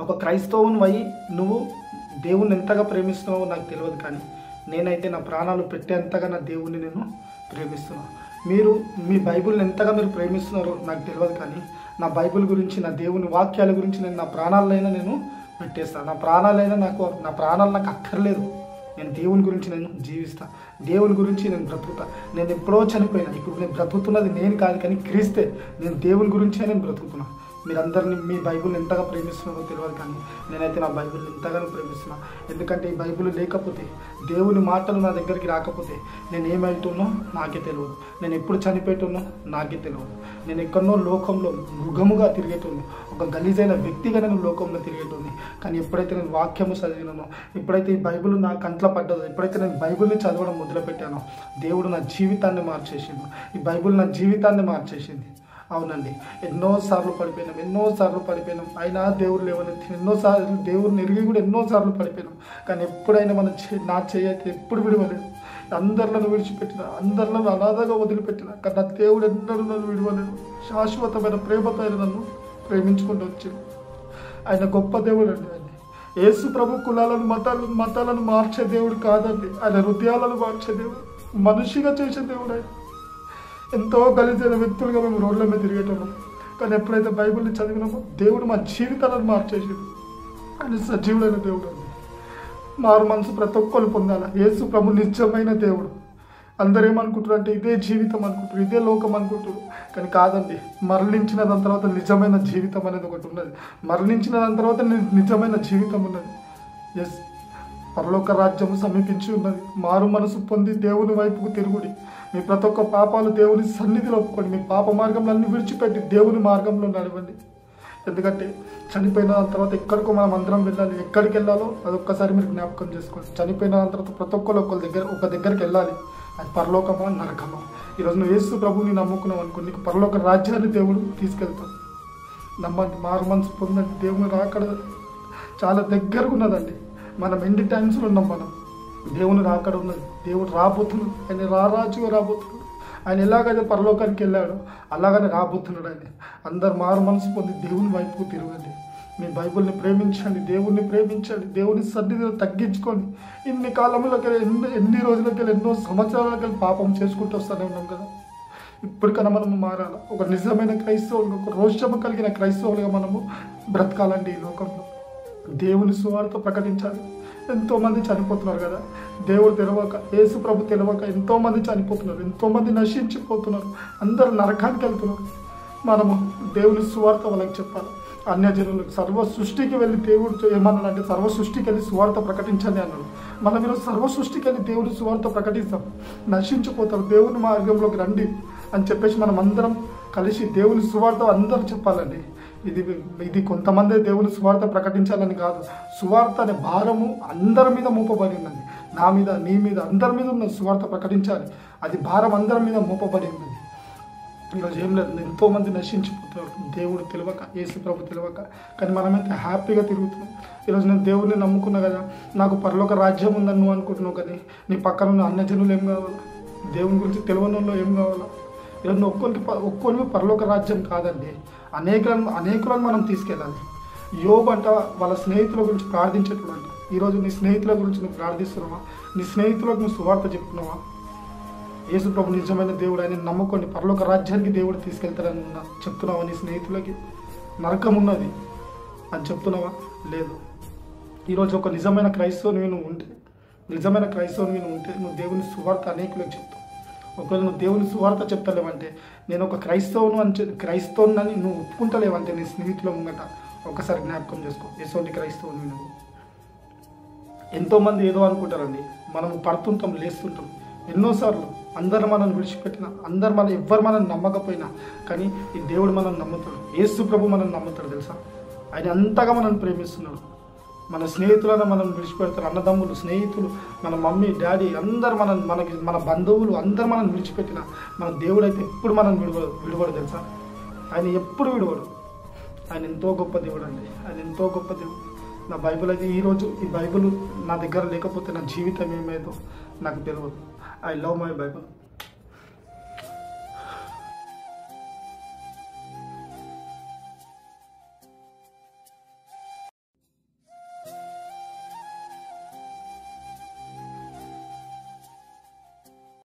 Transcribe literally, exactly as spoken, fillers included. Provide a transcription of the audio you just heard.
ఒక క్రైస్తవునివై నువ్వు దేవుణ్ణి ఎంతగా ప్రేమిస్తున్నావో నాకు తెలియదు, కానీ నేనైతే నా ప్రాణాలు పెట్టేంతగా నా దేవుణ్ణి నేను ప్రేమిస్తున్నాను. మీరు మీ బైబిల్ని ఎంతగా మీరు ప్రేమిస్తున్నారో నాకు తెలియదు, కానీ నా బైబిల్ గురించి, నా దేవుని వాక్యాల గురించి నేను నా ప్రాణాలైనా నేను పెట్టేస్తాను. నా ప్రాణాలైనా నాకు నా ప్రాణాలు నాకు అక్కర్లేదు. నేను దేవుని గురించి నేను జీవిస్తా, దేవుని గురించి నేను బ్రతుకుతా. నేను ఎప్పుడో చనిపోయినా, ఇప్పుడు నేను బ్రతుకుతున్నది నేను కాదు, కానీ క్రీస్తే. నేను దేవుని గురించే నేను బ్రతుకుతున్నా. మీరందరినీ మీ బైబిల్ని ఎంతగా ప్రేమిస్తున్నారో తెలియదు, కానీ నేనైతే నా బైబిల్ని ఎంతగానో ప్రేమిస్తున్నా. ఎందుకంటే ఈ బైబిల్ లేకపోతే, దేవుని మాటలు నా దగ్గరికి రాకపోతే నేను ఏమైతున్నో నాకే తెలియదు. నేను ఎప్పుడు చనిపోయేటున్నో నాకే తెలియదు. నేను ఎక్కడో లోకంలో మృగముగా తిరిగేటోని, ఒక గలీజైన వ్యక్తిగా నేను లోకంలో తిరిగేటోని. కానీ ఎప్పుడైతే నేను వాక్యము చదివినానో, ఎప్పుడైతే ఈ బైబిల్ నా కంట్లో పడ్డదో, ఎప్పుడైతే నేను బైబిల్ని చదవడం మొదలుపెట్టానో, దేవుడు నా జీవితాన్ని మార్చేసిండు. ఈ బైబిల్ నా జీవితాన్ని మార్చేసింది. అవునండి, ఎన్నోసార్లు పడిపోయినాం, ఎన్నోసార్లు పడిపోయినాం. అయినా దేవుడు లేవనెత్తి ఎన్నోసార్లు దేవుడిని ఎరిగి కూడా ఎన్నోసార్లు పడిపోయినాం. కానీ ఎప్పుడైనా మన నా చేయైతే ఎప్పుడు విడవలేదు. అందరిలో విడిచిపెట్టిన, అందరిలో అనాథగా వదిలిపెట్టిన, కానీ నా దేవుడు ఎన్నడూ నన్ను విడవలేదు. శాశ్వతమైన ప్రేమతో ఆయన నన్ను ప్రేమించుకుంటూ వచ్చింది. ఆయన గొప్ప దేవుడు అండి. ఆయన యేసు ప్రభు కులాలను మతాలను మతాలను మార్చే దేవుడు కాదండి. ఆయన హృదయాలను మార్చే దేవుడు, మనిషిగా చేసే దేవుడు. ఆయన ఎంతో గలీజైన వ్యక్తులుగా మేము రోడ్ల మీద తిరిగేటోళ్ళం, కానీ ఎప్పుడైతే బైబిల్ని చదివినామో దేవుడు మా జీవితాలను మార్చేసాడు. ఆయన సజీవుడైన దేవుడు అండి. మారు మనసు ప్రతి ఒక్కరు పొందాలి. యేసు ప్రభు నిజమైన దేవుడు. అందరూ ఏమనుకుంటారు అంటే ఇదే జీవితం అనుకుంటారు, ఇదే లోకం అనుకుంటారు, కానీ కాదండి. మరణించిన దాని తర్వాత నిజమైన జీవితం అనేది ఒకటి ఉన్నది. మరణించిన దాని తర్వాత నిజమైన జీవితం ఉన్నది. ఎస్, పరలోక రాజ్యము సమీపించి ఉన్నది. మారు మనసు పొంది దేవుని వైపుకు తిరుగుడి. మీ ప్రతి ఒక్క పాపాలు దేవుని సన్నిధిలో ఒప్పుకోండి. మీ పాప మార్గంలో అన్ని విడిచిపెట్టి దేవుని మార్గంలో నడవండి. ఎందుకంటే చనిపోయిన దాని తర్వాత ఎక్కడికో మనం అందరం వెళ్ళాలి. ఎక్కడికి వెళ్ళాలో అది ఒక్కసారి మీరు జ్ఞాపకం చేసుకోండి. చనిపోయిన దాని తర్వాత ప్రతి ఒక్కరు ఒకరి దగ్గర ఒక దగ్గరికి వెళ్ళాలి. అది పరలోకమా నరకమా. ఈరోజు నువ్వు యేసు ప్రభువుని నమ్ముకున్నావు అనుకో, నీకు పరలోక రాజ్యాన్ని దేవుడు తీసుకెళ్తాడు. నమ్మండి, మారు మనసు పొందండి. దేవుని రాకడ చాలా దగ్గరగా ఉన్నదండి. మనం ఎన్ని టైమ్స్లో ఉన్నాం, మనం దేవుని రాకడ ఉన్నది. దేవుడు రాబోతున్నాడు. ఆయన రారాజుగా రాబోతున్నాడు. ఆయన ఎలాగైతే పరలోకానికి వెళ్ళాడో అలాగనే రాబోతున్నాడు. ఆయన అందరు మారు మనసు పొంది దేవుని వైపుకు తిరగండి. మీ బైబిల్ని ప్రేమించండి, దేవుణ్ణి ప్రేమించండి, దేవుని సన్నిధిలో తగ్గించుకోండి. ఇన్ని కాలంలోకి ఎన్ని ఎన్ని రోజులకి ఎన్నో సంవత్సరాలకి పాపం చేసుకుంటూ వస్తూనే ఉన్నాం కదా. ఇప్పటికన్నా మనము మారాలి. ఒక నిజమైన క్రైస్తవులు, ఒక రోషము కలిగిన క్రైస్తవులుగా మనము బ్రతకాలండి. ఈ లోకంలో దేవుని సువార్త ప్రకటించాలి. ఎంతోమంది చనిపోతున్నారు కదా, దేవుడు తెలవక, యేసు ప్రభు తెలవక ఎంతోమంది చనిపోతున్నారు, ఎంతోమంది నశించిపోతున్నారు, అందరూ నరకానికి వెళ్తున్నారు. మనము దేవుని సువార్త వాళ్ళకి చెప్పాలి. అన్యజనులకు సర్వ సృష్టికి వెళ్ళి దేవుడు ఏమన్నాడంటే సర్వ సృష్టికి వెళ్ళి సువార్త ప్రకటించండి అన్నాడు. మనం ఈరోజు సర్వ సృష్టికి వెళ్ళి దేవుని సువార్త ప్రకటిస్తాం. నశించిపోతారు, దేవుని మార్గంలోకి రండి అని చెప్పేసి మనం అందరం కలిసి దేవుని సువార్త అందరూ చెప్పాలండి. ఇది ఇది కొంతమంది దేవుని సువార్త ప్రకటించాలని కాదు. సువార్త అనే భారము అందరి మీద మోపబడి ఉన్నది. నా మీద, నీ మీద, అందరి మీద ఉన్న సువార్త ప్రకటించాలి. అది భారం అందరి మీద మోపబడి ఉన్నది. ఈరోజు ఏం లేదు, ఎంతోమంది నశించిపోతున్నారు దేవుడు తెలియక, యేసు ప్రభు తెలియక. కానీ మనమైతే హ్యాపీగా తిరుగుతున్నాం. ఈరోజు నేను దేవుడిని నమ్ముకున్నా కదా, నాకు పరలోక రాజ్యం ఉందని నువ్వు అనుకుంటున్నావు. కానీ నీ పక్కన ఉన్న అన్యజనులు ఏం కావాలా? దేవుని గురించి తెలియని వాళ్ళు ఏం కావాలా? ఈరోజు నువ్వు ఒక్కొనికి ఒక్కొనికి పరలోక రాజ్యం కాదండి. అనేకులను అనేకులను మనం తీసుకెళ్ళాలి. యోబు అంట వాళ్ళ స్నేహితుల గురించి ప్రార్థించేటప్పుడు అంట. ఈరోజు నీ స్నేహితుల గురించి నువ్వు ప్రార్థిస్తున్నావా? నీ స్నేహితులకు నువ్వు సువార్త చెప్తున్నావా? యేసు ప్రభు నిజమైన దేవుడు, ఆయన నమ్ముకోండి, పరలోక రాజ్యానికి దేవుడు తీసుకెళ్తారని ఉన్నా చెప్తున్నావా? నీ స్నేహితులకి నరకం ఉన్నది అని చెప్తున్నావా? లేదు. ఈరోజు ఒక నిజమైన క్రైస్తవుని నువ్వు ఉంటే, నిజమైన క్రైస్తవుని నువ్వు ఉంటే నువ్వు దేవుని సువార్త అనేకులకు చెప్తావు. ఒకవేళ నువ్వు దేవుని సువార్త చెప్తలేవంటే, నేను ఒక క్రైస్తవును అని క్రైస్తవుని అని నువ్వు ఒప్పుకుంటలేవంటే నీ స్నేహితుల ముంగట ఒకసారి జ్ఞాపకం చేసుకో. ఎటువంటి క్రైస్తవుని నువ్వు? ఎంతోమంది ఏదో అనుకుంటారండి. మనము పడుతుంటాం, లేస్తుంటాం. ఎన్నోసార్లు అందరు మనల్ని విడిచిపెట్టిన, అందరు మనం ఎవ్వరు మనల్ని నమ్మకపోయినా, కానీ ఈ దేవుడు మనల్ని నమ్ముతాడు. యేసు ప్రభు మనల్ని నమ్ముతాడు తెలుసా. ఆయన అంతగా మనల్ని ప్రేమిస్తున్నాడు. మన స్నేహితులను మనం విడిచిపెడతారు. అన్నదమ్ములు, స్నేహితులు, మన మమ్మీ, డాడీ అందరు మన మనకి మన బంధువులు అందరు మనం విడిచిపెట్టిన, మన దేవుడు అయితే ఎప్పుడు మనం విడవడు విడవడు తెలుసా. ఆయన ఎప్పుడు విడవడు. ఆయన ఎంతో గొప్ప దేవుడు అండి. ఆయన ఎంతో గొప్ప దేవుడు. నా బైబిల్ అయితే ఈరోజు ఈ బైబిల్ నా దగ్గర లేకపోతే నా జీవితం ఏమేదో నాకు తెలియదు. I love my Bible.